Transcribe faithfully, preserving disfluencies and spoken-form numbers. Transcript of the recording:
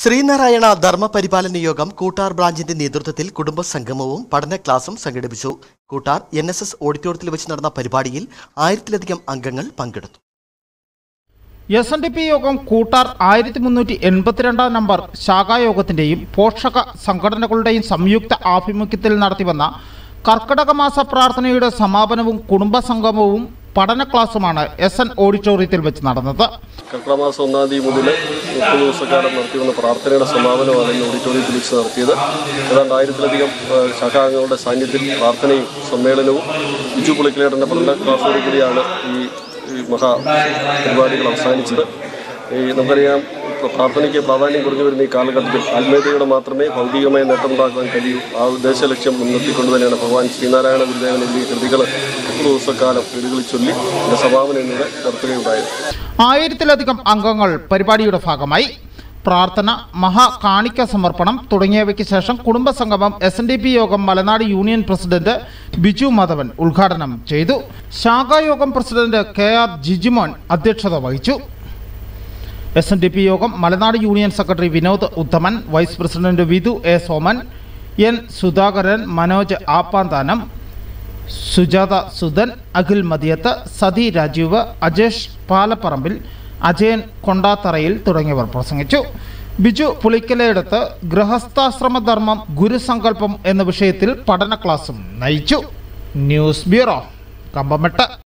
ശ്രീനാരായണ ധർമ്മപരിപാലന യോഗം കൂട്ടാർ ബ്രാഞ്ചിന്റെ നേതൃത്വത്തിൽ കുടുംബ സംഗമവും പഠന ക്ലാസും സംഘടിപ്പിച്ചു. കൂട്ടാർ എൻ എസ് എസ് ഓഡിറ്റോറിയത്തിൽ വെച്ച് നടന്ന പരിപാടിയിൽ ആയിരത്തിലധികം അംഗങ്ങൾ പങ്കെടുത്തു. എസ് എൻ ഡി പി യോഗം കൂട്ടാർ ആയിരത്തി മുന്നൂറ്റി എൺപത്തിരണ്ടാം നമ്പർ ശാഖായോഗത്തിന്റെയും പോഷക സംഘടനകളുടെയും സംയുക്ത ആഭിമുഖ്യത്തിൽ നടത്തിവന്ന കർക്കിടക മാസ പ്രാർത്ഥനയുടെ സമാപനവും കുടുംബ സംഗമവും പഠന ക്ലാസുമാണ് എസ് എൻ ഓഡിറ്റോറിയത്തിൽ വെച്ച് നടന്നത്. കർക്കിടക മാസം ഒന്നാം തീയതി മുതൽ മുപ്പത് ദിവസക്കാലം നടത്തിവന്ന പ്രാർത്ഥനയുടെ സമാപനമാണ് ഇന്ന് ഓഡിറ്റോറിയത്തിൽ വെച്ച് നടത്തിയത്. ഏതാണ്ട് ആയിരത്തിലധികം ശാഖാംഗങ്ങളുടെ സാന്നിധ്യത്തിൽ പ്രാർത്ഥനയും സമ്മേളനവും ബിജു പുളിക്കലേട്ടൻ്റെ പഠന ക്ലാസ്സോടുകൂടിയാണ് ഈ മഹാ പരിപാടികൾ അവസാനിച്ചത്. ഈ നമുക്കറിയാം, പ്രാർത്ഥനയ്ക്ക് പ്രാധാന്യം കുറഞ്ഞു വരുന്ന ഈ കാലഘട്ടത്തിൽ ആത്മീയതയോടെ മാത്രമേ ഭൗതികമായ നേട്ടമുണ്ടാക്കാൻ കഴിയൂ. ആ ഉദ്ദേശ ലക്ഷ്യം മുൻനിർത്തിക്കൊണ്ട് തന്നെയാണ് ഭഗവാൻ ശ്രീനാരായണ ഗുരുദേവൻ എന്നീ കൃതികൾ മുപ്പത് ദിവസക്കാലം കൃതികളിൽ ചൊല്ലി ഇതിന്റെ സമാപനം എന്നിവ നടത്തുകയുണ്ടായത്. ആയിരത്തിലധികം അംഗങ്ങൾ പരിപാടിയുടെ ഭാഗമായി പ്രാർത്ഥന, മഹാ കാണിക്ക സമർപ്പണം തുടങ്ങിയവയ്ക്ക് ശേഷം കുടുംബസംഗമം എസ് എൻ ഡി പി യോഗം മലനാട് യൂണിയൻ പ്രസിഡന്റ് ബിജു മാധവൻ ഉദ്ഘാടനം ചെയ്തു. ശാഖായോഗം പ്രസിഡന്റ് കെ ആർ ജിജിമോൻ അധ്യക്ഷത വഹിച്ചു. എസ് എൻ ഡി പി യോഗം Malanad union secretary Vinod Uthaman, vice president Vidhu A Soman, N Sudhakaran, Manoj Appanthanam, Sujatha Sudhan, Akhil Mathiyath, Sathi Rajeev, Ajesh Palapparambil, Ajayan Kondatharayil തുടങ്ങിയവർ പ്രസംഗിച്ചു. ബിജു പുളിക്കലയെടുത്ത് ഗൃഹസ്ഥാശ്രമധർമ്മം ഗുരുസങ്കല്പം എന്ന വിഷയത്തിൽ പഠന ക്ലാസും നയിച്ചു. News bureau, Kambammettu.